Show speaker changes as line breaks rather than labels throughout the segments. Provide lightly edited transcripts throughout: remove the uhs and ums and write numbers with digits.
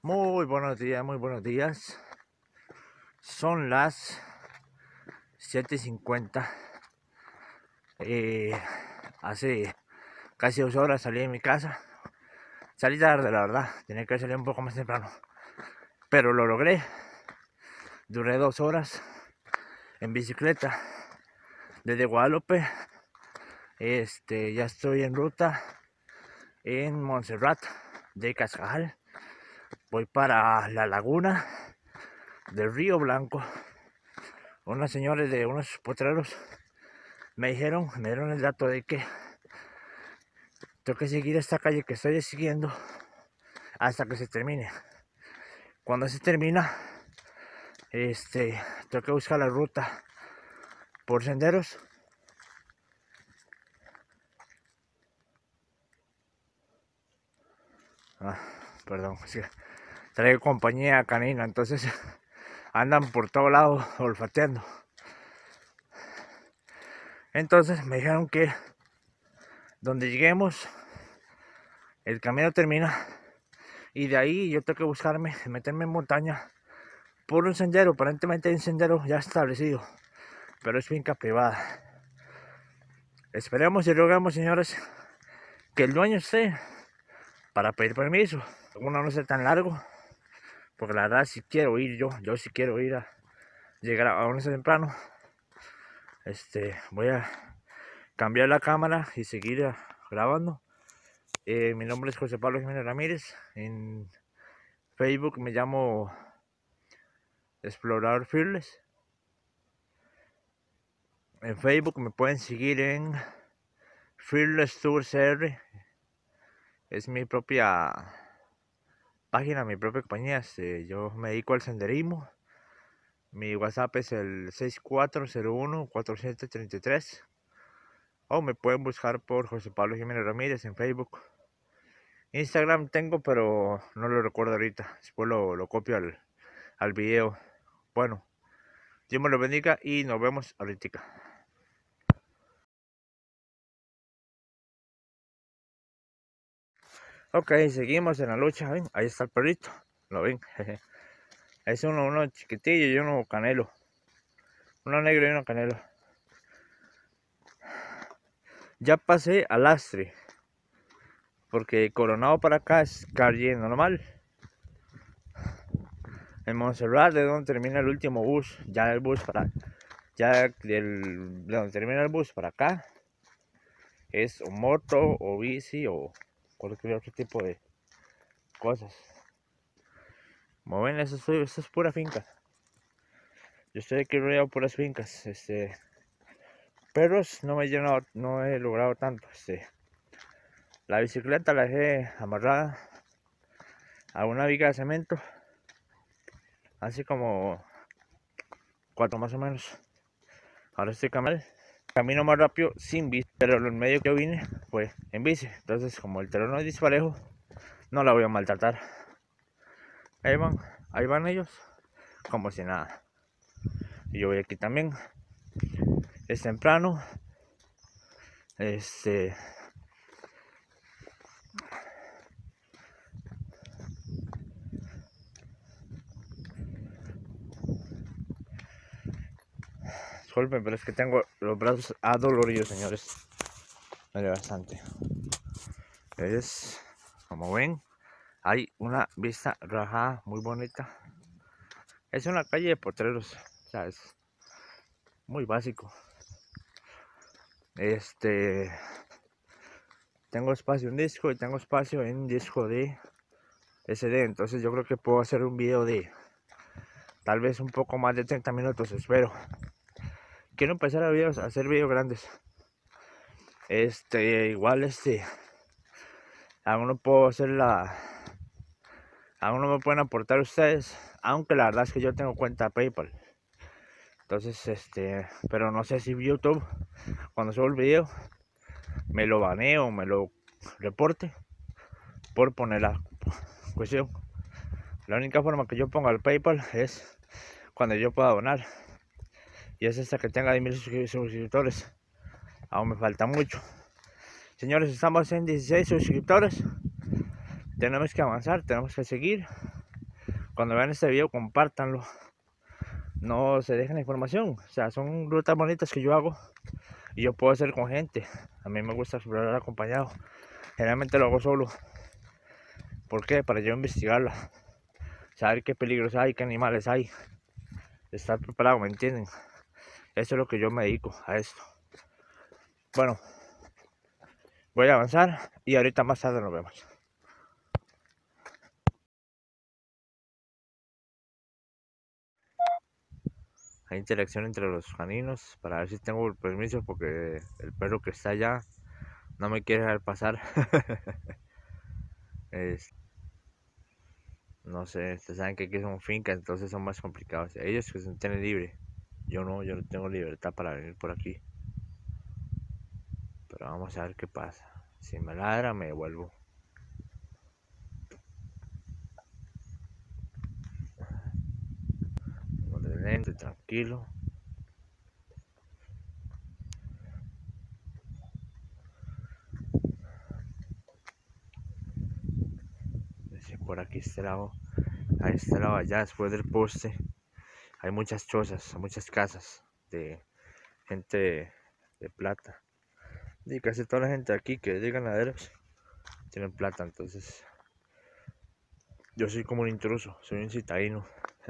Muy buenos días, muy buenos días. Son las 7:50. Hace casi 2 horas salí de mi casa. Salí tarde, la verdad. Tenía que salir un poco más temprano. Pero lo logré. Duré 2 horas en bicicleta desde Guadalupe. Ya estoy en ruta en Montserrat de Cascajal. Voy para la laguna del Río Blanco. Unos señores de unos potreros me dieron el dato de que tengo que seguir esta calle que estoy siguiendo hasta que se termine. Cuando se termina, tengo que buscar la ruta por senderos. Perdón, es que traigo compañía canina, entonces andan por todo lado olfateando. Entonces me dijeron que donde lleguemos, el camino termina y de ahí yo tengo que meterme en montaña por un sendero. Aparentemente hay un sendero ya establecido, pero es finca privada. Esperemos y rogamos, señores, que el dueño esté para pedir permiso. Uno no sea tan largo, porque la verdad si quiero ir yo sí quiero ir a llegar a un temprano. Voy a cambiar la cámara y seguir grabando. Mi nombre es José Pablo Jiménez Ramírez. En Facebook me llamo Explorador Fearless. En Facebook me pueden seguir en Fearless Tour CR. Es mi propia página, mi propia compañía. Yo me dedico al senderismo. Mi WhatsApp es el 6401-4733. O me pueden buscar por José Pablo Jiménez Ramírez en Facebook. Instagram tengo, pero no lo recuerdo ahorita. Después lo copio al video. Bueno, Dios me lo bendiga y nos vemos ahorita. Ok, seguimos en la lucha. ¿Ven? Ahí está el perrito. ¿Lo ven? Es uno chiquitillo y uno canelo. Uno negro y uno canelo. Ya pasé al Lastre, porque Coronado para acá es calle normal. En Montserrat, de donde termina el último bus, ya de donde termina el bus para acá, es o moto o bici o cualquier otro tipo de cosas. Como ven, eso es pura finca. Yo estoy aquí rodeado por puras fincas. Perros no he logrado tanto. La bicicleta la dejé amarrada a una viga de cemento, así como 4 más o menos. Ahora estoy camino más rápido sin bici, pero el medio que yo vine fue en bici. Entonces, como el terreno es disparejo, no la voy a maltratar. Ahí van ellos, como si nada. Y yo voy aquí también. Es temprano. Disculpen, pero es que tengo los brazos adoloridos, señores. Me duele bastante. Como ven, hay una vista rajada muy bonita. Es una calle de potreros, o sea, es muy básico. Tengo espacio en disco y tengo espacio en disco de SD, entonces yo creo que puedo hacer un video de tal vez un poco más de 30 minutos, espero. Quiero empezar a hacer videos grandes. Igual aún no puedo aún no me pueden aportar ustedes, aunque la verdad es que yo tengo cuenta PayPal. Entonces, pero no sé si YouTube, cuando subo el video, me lo banee o me lo reporte por poner la cuestión. La única forma que yo ponga el PayPal es cuando yo pueda donar. Y es hasta que tenga 10,000 suscriptores. Aún me falta mucho. Señores, estamos en 16 suscriptores. Tenemos que avanzar, tenemos que seguir. cuando vean este video, compártanlo. No se dejen la información. O sea, son rutas bonitas que yo hago y yo puedo hacer con gente. A mí me gusta explorar acompañado. Generalmente lo hago solo. ¿Por qué? Para yo investigarla, saber qué peligros hay, qué animales hay, estar preparado, ¿me entienden? Eso es lo que yo me dedico a esto. Bueno, voy a avanzar y ahorita más tarde nos vemos. Hay interacción entre los caninos para ver si tengo el permiso, porque el perro que está allá no me quiere dejar pasar. No sé, ustedes saben que aquí son fincas, entonces son más complicados. Ellos que se tienen libre, yo no tengo libertad para venir por aquí. Pero vamos a ver qué pasa. Si me ladra, me devuelvo. Lento y tranquilo. Por aquí este lado, a este lado allá, después del poste, hay muchas chozas, muchas casas de gente de plata. Y casi toda la gente aquí que es de ganaderos tienen plata, entonces yo soy como un intruso, soy un citadino.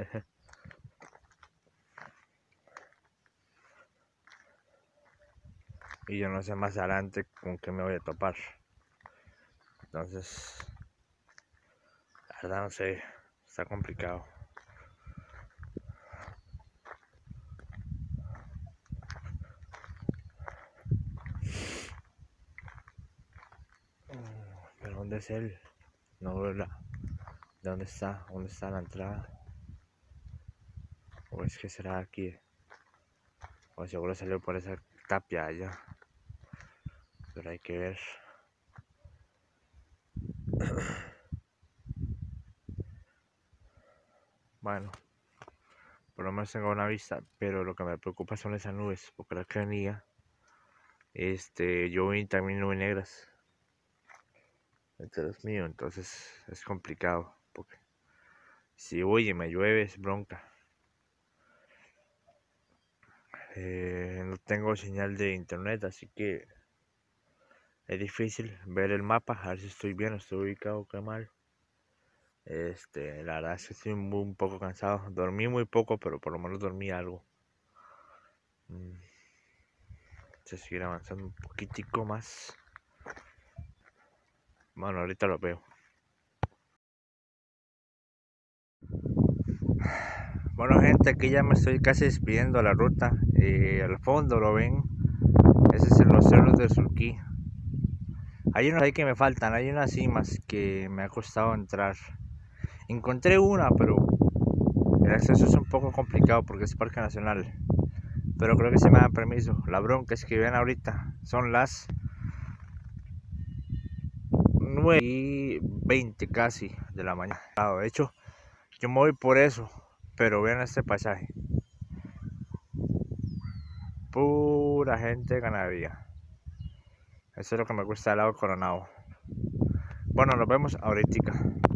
Y yo no sé más adelante con qué me voy a topar. Entonces, la verdad no sé, está complicado. Pero ¿dónde es él? No veo ¿de dónde está? ¿Dónde está la entrada? ¿O es que será aquí? O seguro salió por esa tapia allá. Pero hay que ver. Bueno, por lo menos tengo una vista, pero lo que me preocupa son esas nubes, porque la canilla, yo vi también nubes negras entre los míos, entonces es complicado, porque si voy y me llueve es bronca. No tengo señal de internet, así que es difícil ver el mapa, a ver si estoy bien, estoy ubicado, qué mal. La verdad es que estoy un poco cansado. Dormí muy poco, pero por lo menos dormí algo. Se seguir avanzando un poquitico más. Bueno, ahorita lo veo. Bueno, gente, aquí ya me estoy casi despidiendo de la ruta. Al fondo lo ven. Ese es los cerros de Surquí. Hay unos ahí que me faltan, hay unas cimas que me ha costado entrar. Encontré una, pero el acceso es un poco complicado porque es parque nacional. Pero creo que sí me dan permiso. La bronca es que vean ahorita, son las 9:20 casi de la mañana. De hecho, yo me voy por eso, pero vean este paisaje. Pura gente de ganadería. Eso es lo que me gusta del lado Coronado. Bueno, nos vemos ahorita.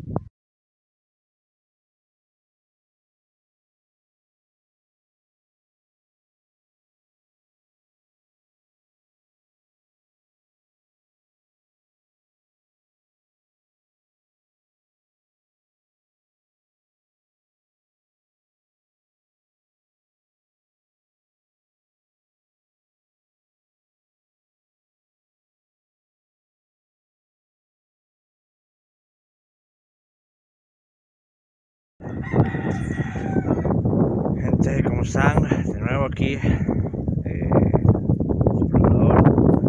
Gente, ¿cómo están? De nuevo aquí, explorador.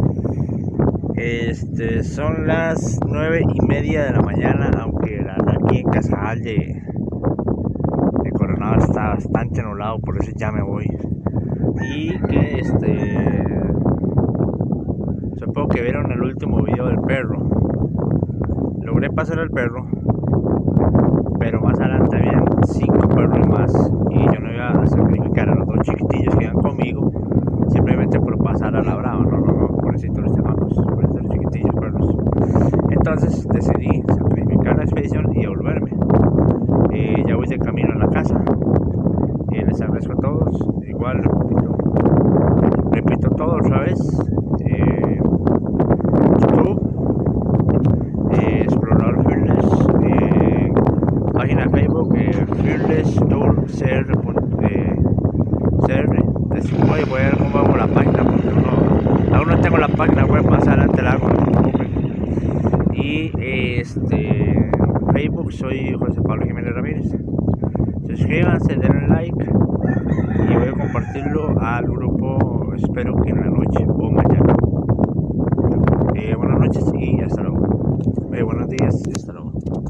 Son las 9:30 de la mañana, aunque la verdad aquí en Casajal de Coronado está bastante nublado, por eso ya me voy. Y que supongo que vieron el último video del perro. Logré pasar al perro, pero más adelante habían 5 perros más y yo no iba a sacrificar a los 2 chiquitillos que iban conmigo simplemente por pasar a la brava. No, pobrecitos los chamacos, pobrecitos los chiquitillos perros. Entonces decidí sacrificar la expedición y devolverme. Ya voy de Aún no tengo la página web, más adelante la hago, no se preocupen. Y Facebook soy José Pablo Jiménez Ramírez. Suscríbanse, denle like y voy a compartirlo al grupo, espero que en la noche o mañana. Buenas noches y hasta luego. Buenos días y hasta luego.